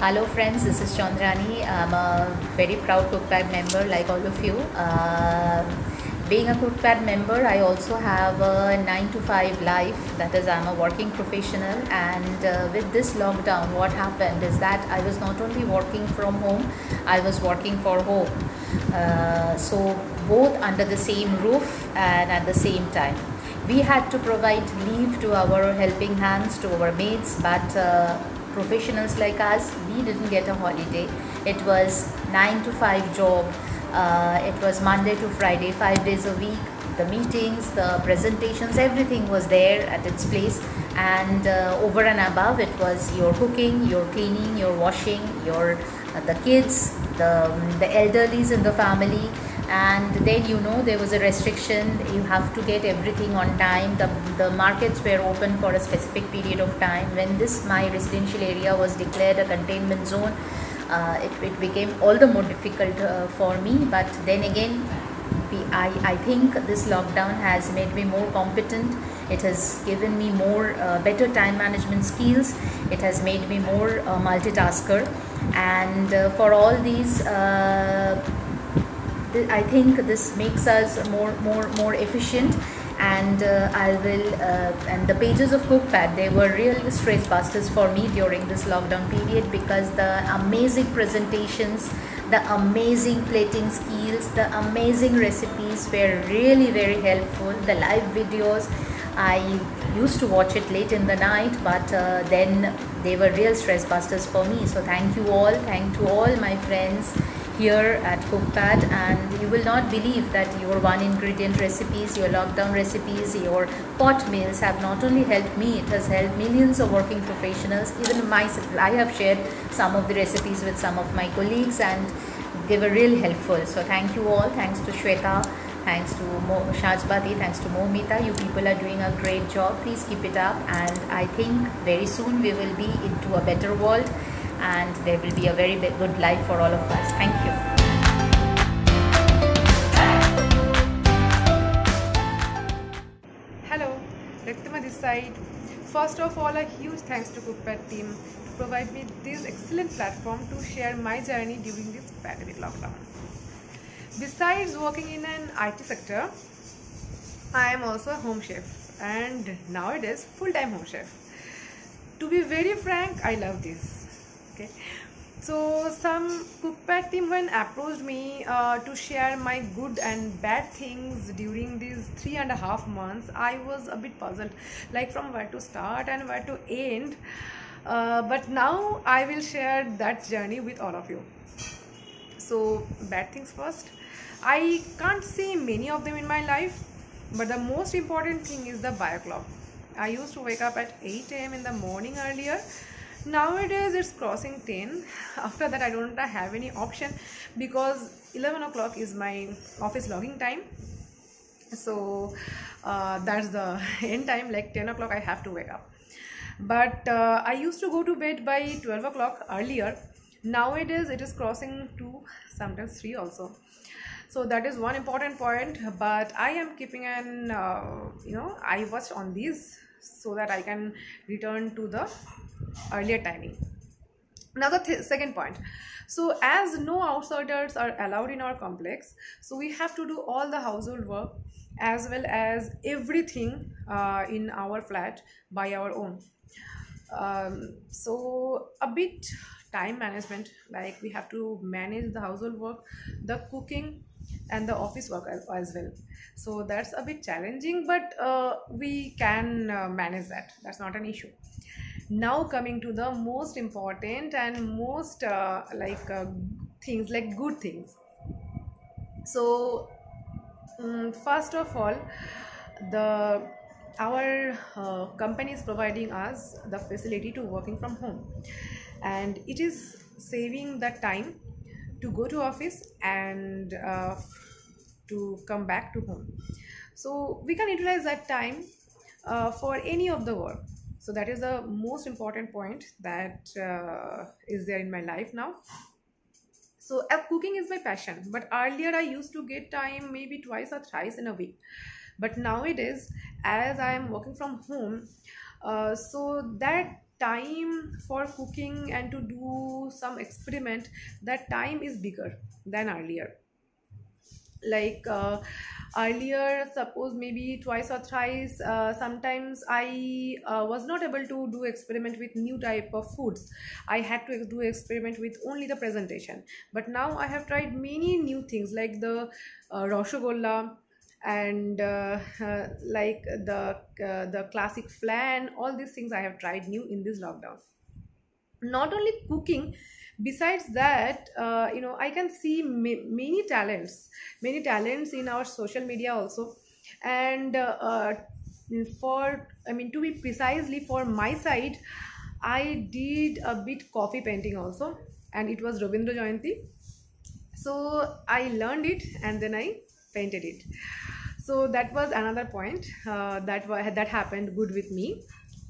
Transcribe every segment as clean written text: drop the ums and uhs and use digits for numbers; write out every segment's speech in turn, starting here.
Hello friends, this is Chandrani. I'm a very proud Cookpad member like all of you. Being a Cookpad member, I also have a 9 to 5 life. That is, I'm a working professional, and with this lockdown, what happened is that I was not only working from home, I was working for home. So both under the same roof and at the same time. We had to provide leave to our helping hands, to our maids, but professionals like us, we didn't get a holiday. It was 9 to 5 job. It was Monday to Friday, 5 days a week. The meetings, the presentations, everything was there at its place. And over and above, it was your cooking, your cleaning, your washing, your the kids, the elderlies in the family. And then there was a restriction. You have to get everything on time. The markets were open for a specific period of time. When my residential area was declared a containment zone, it became all the more difficult for me. But then again, I think this lockdown has made me more competent. It has given me more better time management skills. It has made me more multitasker. And for all these I think this makes us more efficient. And and the pages of Cookpad, they were real stress busters for me during this lockdown period, because the amazing presentations, the amazing plating skills, the amazing recipes were really very helpful. The live videos, I used to watch it late in the night, but then they were real stress busters for me. So thank you all, thank to all my friends here at Cookpad. And you will not believe that your one ingredient recipes, your lockdown recipes, your pot meals have not only helped me, it has helped millions of working professionals. Even myself, I have shared some of the recipes with some of my colleagues, and they were real helpful. So thank you all. Thanks to Shweta, thanks to Shajbati, thanks to Momita. You people are doing a great job. Please keep it up, and I think very soon we will be into a better world, and there will be a very good life for all of us. Thank you. Hello, Rektima this side. First of all, a huge thanks to Cookpad team to provide me this excellent platform to share my journey during this pandemic lockdown. Besides working in an IT sector, I am also a home chef, and nowadays full-time home chef. To be very frank, I love this. Okay, so some Cookpad team when approached me to share my good and bad things during these 3.5 months, I was a bit puzzled, like from where to start and where to end. But now I will share that journey with all of you. So bad things first. I can't say many of them in my life, but the most important thing is the bio clock. I used to wake up at 8 a.m. in the morning earlier. Nowadays it's crossing 10. After that I don't have any option, because 11 o'clock is my office logging time. So that's the end time, like 10 o'clock I have to wake up. But I used to go to bed by 12 o'clock earlier. Nowadays it is crossing 2, sometimes 3 also. So that is one important point, but I am keeping an eye watch on these so that I can return to the earlier timing. Now the second point. So as no outsiders are allowed in our complex, so we have to do all the household work as well as everything in our flat by our own. So a bit time management, like we have to manage the household work, the cooking and the office work as well. So that's a bit challenging, but we can manage that. That's not an issue. Now coming to the most important and most things, like good things. So first of all, our company is providing us the facility to working from home, and it is saving the time to go to office and to come back to home. So we can utilize that time for any of the work. So that is the most important point that is there in my life now. So cooking is my passion, but earlier I used to get time maybe twice or thrice in a week. But nowadays, as I am working from home, so that time for cooking and to do some experiment, that time is bigger than earlier. Like earlier, suppose maybe twice or thrice, sometimes I was not able to do experiment with new type of foods. I had to do experiment with only the presentation. But now I have tried many new things like the rasgulla, and like the classic flan. All these things I have tried new in this lockdown. Not only cooking, besides that, I can see many talents in our social media also. And for I mean, to be precisely for my side, I did a bit coffee painting also, and it was Rabindra Jayanti. So I learned it and then I painted it. So that was another point that happened good with me.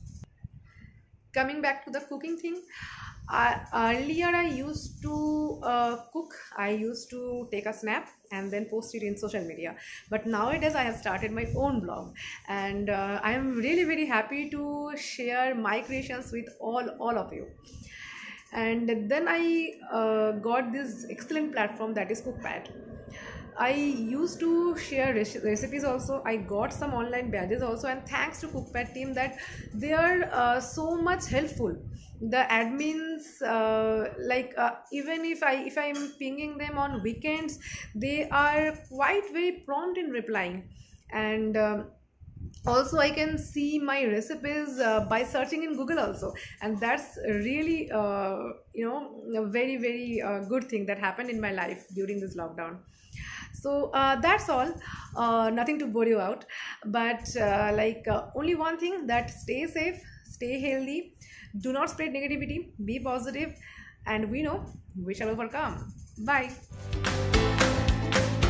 Coming back to the cooking thing, earlier I used to cook. I used to take a snap and then post it in social media. But nowadays I have started my own blog, and I am really very happy to share my creations with all of you. And then I got this excellent platform, that is Cookpad. I used to share recipes also. I got some online badges also, and thanks to Cookpad team that they are so much helpful. The admins, even if I'm pinging them on weekends, they are quite very prompt in replying. And also I can see my recipes by searching in Google also, and that's really a very very good thing that happened in my life during this lockdown. So that's all. Nothing to bore you out, but only one thing, that stay safe, stay healthy, do not spread negativity, be positive, and we know we shall overcome. Bye.